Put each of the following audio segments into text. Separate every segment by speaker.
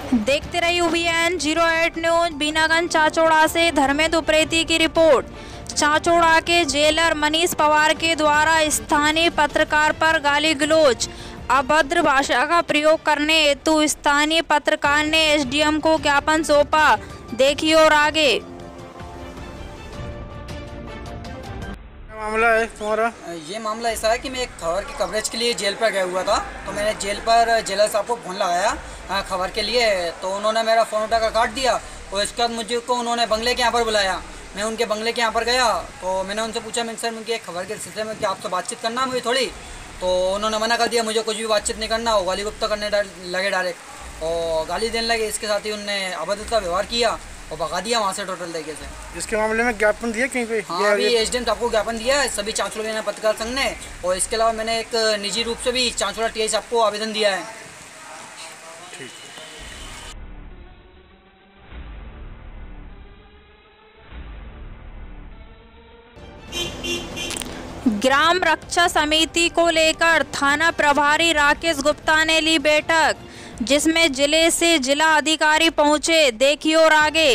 Speaker 1: देखते रहिए UBN 08 news. Binaganj Chachaura से धर्मेंद्र उप्रेती की रिपोर्ट। चाचौड़ा के जेलर मनीष पवार के द्वारा स्थानीय पत्रकार पर गाली गलौज, अभद्र भाषा का प्रयोग करने हेतु स्थानीय पत्रकार ने SDM को ज्ञापन सौंपा। देखिए और आगे।
Speaker 2: मामला है तुम्हारा?
Speaker 3: ये मामला ऐसा है कि मैं एक खबर की कवरेज के लिए जेल पर गया हुआ था, तो मैंने जेल पर जेलर साहब को फ़ोन लगाया खबर के लिए, तो उन्होंने मेरा फ़ोन उठाकर काट दिया और इसके बाद मुझे को उन्होंने बंगले के यहाँ पर बुलाया। मैं उनके बंगले के यहाँ पर गया तो मैंने उनसे पूछा, मैं सर उनकी एक खबर के सिलसिले में क्या आपसे बातचीत करना है मुझे थोड़ी, तो उन्होंने मना कर दिया, मुझे कुछ भी बातचीत नहीं करना। वो गाली गुप्ता करने लगे डायरेक्ट और गाली देने लगे। इसके साथ ही उनने अभद्रता व्यवहार किया और भगा दिया वहाँ से टोटल तरीके से।
Speaker 2: इसके मामले में ज्ञापन दिया कहीं पे?
Speaker 3: हाँ, अभी SDM साहब को ज्ञापन दिया है सभी चांचौड़ा पत्रकार संघ ने, और इसके अलावा मैंने एक निजी रूप से भी चांचौड़ा TI साहब को आवेदन दिया है।
Speaker 1: ग्राम रक्षा समिति को लेकर थाना प्रभारी राकेश गुप्ता ने ली बैठक, जिसमें जिले से जिला अधिकारी पहुंचे। देखिए और आगे।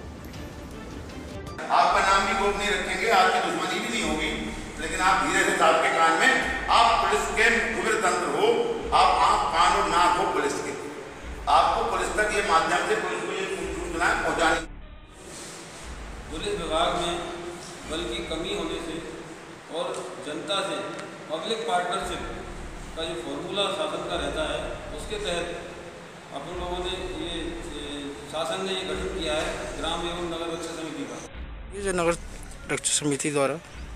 Speaker 4: आपका नाम भी गोपनीय रखेंगे, आपकी दुश्मनी भी नहीं होगी, लेकिन आप धीरे से आपके कान में, आप पुलिस के मुखबिर तंत्र हो, आप कान और नाक हो पुलिस के, आपको पुलिस तक ये माध्यम से पुलिस को ये सूचना पहुँचानी।
Speaker 5: पुलिस विभाग में बल की कमी होने से और जनता से पब्लिक पार्टनरशिप का जो फॉर्मूला शासन का रहता है, उसके तहत अपन लोगों ने ये शासन ने ये गठन किया है ग्राम एवं नगर रक्षा समिति का।
Speaker 2: ये जो नगर रक्षा समिति द्वारा,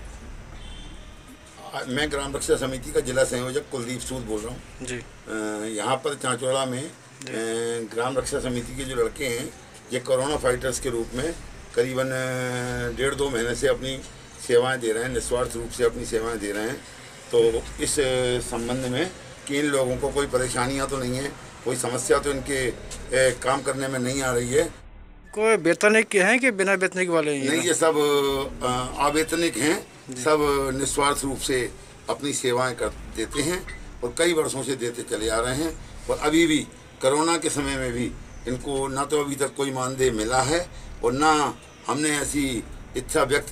Speaker 4: मैं ग्राम रक्षा समिति का जिला संयोजक कुलदीप सूद बोल रहा हूँ
Speaker 2: जी।
Speaker 4: यहाँ पर चांचौड़ा में ग्राम रक्षा समिति के जो लड़के हैं, ये कोरोना फाइटर्स के रूप में करीबन 1.5-2 महीने से अपनी सेवाएं दे रहे हैं, निस्वार्थ रूप से अपनी सेवाएं दे रहे हैं। तो इस संबंध में कि इन लोगों को कोई परेशानियां तो नहीं है, कोई समस्या तो इनके काम करने में नहीं आ रही है।
Speaker 2: कोई वेतनिक के हैं कि बिना वेतनिक वाले हैं?
Speaker 4: नहीं, ये सब अवेतनिक हैं, सब निस्वार्थ रूप से अपनी सेवाएं कर देते हैं और कई वर्षों से देते चले आ रहे हैं। और अभी भी कोरोना के समय में भी इनको ना तो अभी तक कोई मानदेय मिला है और ना हमने ऐसी इच्छा व्यक्त।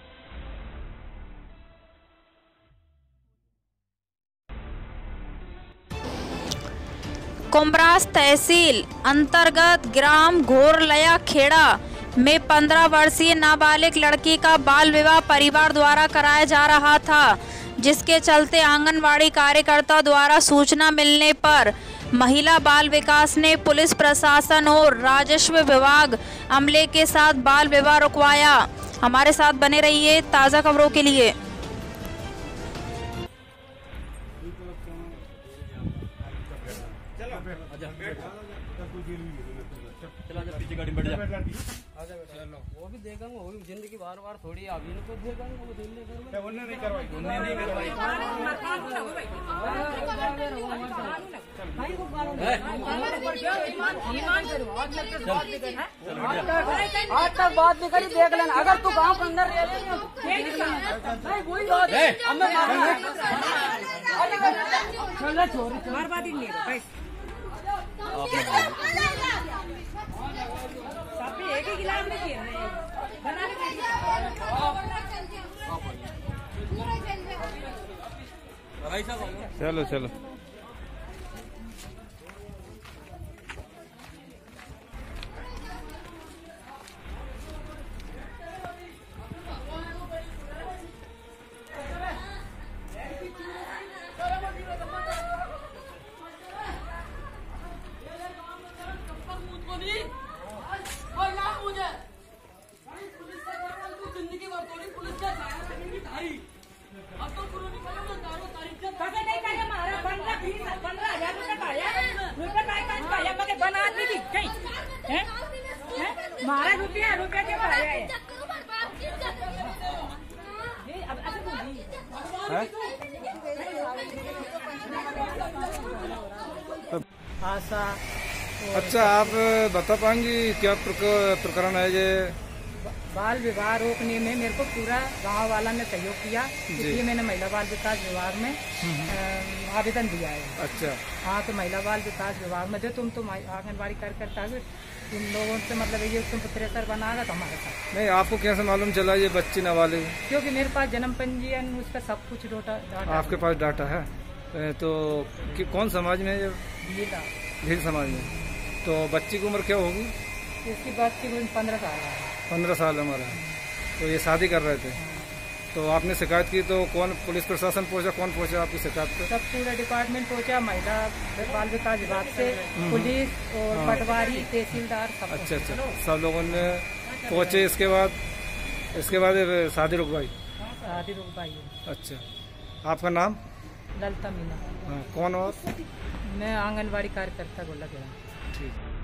Speaker 1: कुमरास तहसील अंतर्गत ग्राम घोरलया खेड़ा में 15 वर्षीय नाबालिग लड़की का बाल विवाह परिवार द्वारा कराया जा रहा था, जिसके चलते आंगनवाड़ी कार्यकर्ता द्वारा सूचना मिलने पर महिला बाल विकास ने पुलिस प्रशासन और राजस्व विभाग अमले के साथ बाल विवाह रुकवाया। हमारे साथ बने रहिए ताज़ा खबरों के लिए।
Speaker 3: वो भी देखेंगे, वो भी जिंदगी बार बार थोड़ी अभी तो देखेंगे, वो नहीं करवाई, नहीं करवाई। आज तक बात नहीं करी, देख लेना। अगर तू गाँव के अंदर एक ही गिलास में
Speaker 5: चलो चलो।
Speaker 6: हमारा रुपया क्या पाया है?
Speaker 5: अच्छा, आप बता पाएंगी क्या प्रकरण है ये?
Speaker 6: बाल विवाह रोकने में मेरे को पूरा गांव वाला ने सहयोग किया, इसलिए मैंने महिला बाल विकास विभाग में आवेदन दिया है।
Speaker 2: अच्छा।
Speaker 6: हाँ, तो महिला बाल विकास विभाग में जो तुम आंगनबाड़ी कार्यकर्ता तुम लोगों से मतलब ये तुम प्रेशर बनाएगा तो हमारे साथ।
Speaker 2: नहीं, आपको कैसे मालूम चला ये बच्ची नाबालिग?
Speaker 6: क्योंकि मेरे पास जन्म पंजीयन उसका सब कुछ डाटा।
Speaker 2: आपके पास डाटा है? तो कौन समाज में? भील समाज में। तो बच्ची की उम्र क्या होगी?
Speaker 6: इसकी बात की 15 साल है।
Speaker 2: 15 साल हमारा। तो ये शादी कर रहे थे। तो आपने शिकायत की तो कौन, पुलिस प्रशासन पहुंचा? कौन पहुंचा आपकी शिकायत पे?
Speaker 6: सब पूरा डिपार्टमेंट पहुंचा, महिला बाल विकास विभाग से, पुलिस और पटवारी, तहसीलदार सब।
Speaker 2: अच्छा, सब लोगों ने पहुंचे। इसके बाद शादी रुकवाई?
Speaker 6: शादी रुकवाई।
Speaker 2: अच्छा, आपका नाम?
Speaker 6: ललिता मीना।
Speaker 2: हाँ, कौन? और
Speaker 6: मैं आंगनबाड़ी कार्यकर्ता गोला गया।
Speaker 2: ठीक।